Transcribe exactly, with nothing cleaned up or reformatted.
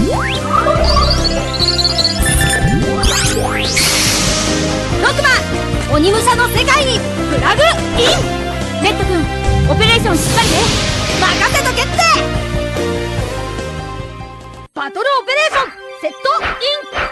ろくばん鬼武者の世界にプラグイン。レッド君、オペレーションしっかりね。任せとけって。バトルオペレーションセットイン。